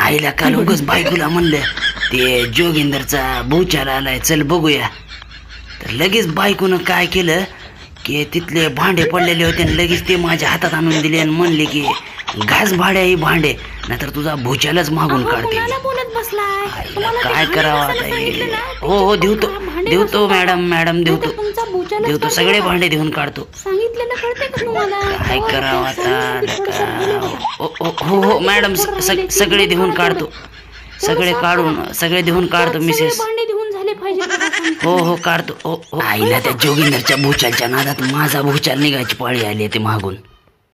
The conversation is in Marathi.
आईला काल उगाच बायकोला म्हणलं ते जोगिंदरचा भूचाल आलाय, चल बघूया. तर लगेच बायकोनं काय केलं की तिथले भांडे पडलेले होते आणि लगेच ते माझ्या हातात आणून दिले आणि म्हणले की घास भाड्या ही भांडे, नाहीतर तुझा भूचालच मागून काढते. काय करावं आता हे? हो हो देवतो मॅडम देवतो सगळे भांडे देऊन काढतो. काय करावं आता? हो मॅडम सगळे देऊन काढतो, सगळे देऊन काढतो मिसेस. हो काढतो. आईला त्या जोगिंदरच्या भूचालच्या नादात माझा भूचाल निघायची पाळी आली ते मागून.